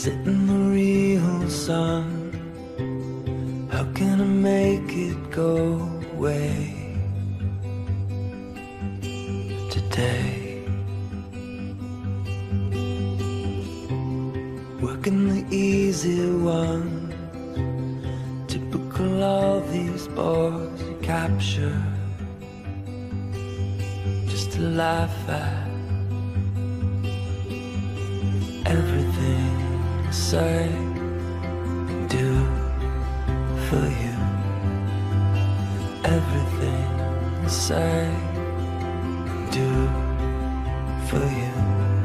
Sit in the real sun. How can I make it go away today? Working the easy ones, typical all these boys you capture just to laugh at. Everything I say and do for you. Everything I say and do for you.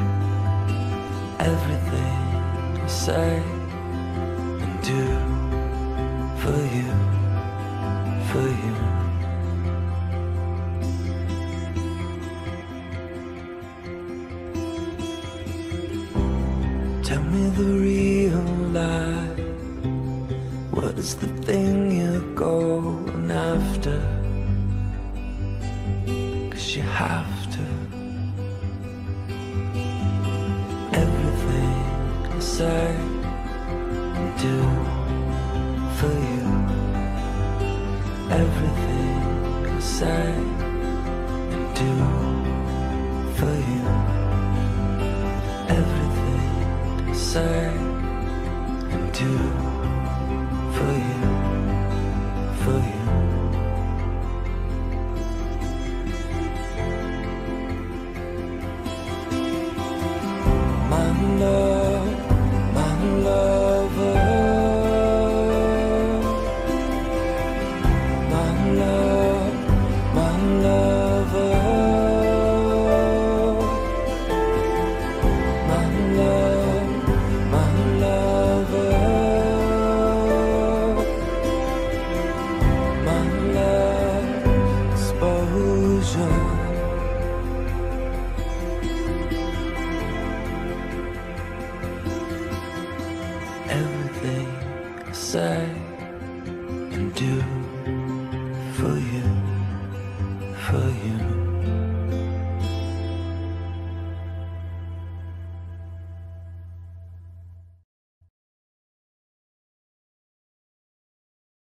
Everything I say and do for you, for you. Tell me the real lie. What is the thing you're going after? 'Cause you have to. Everything I say and do for you. Everything I say and do for you. Everything I say and do for you, for you. My love, my lover. My love, my lover. My love, my lover. My love, exposure. Everything I say and do for you, for you.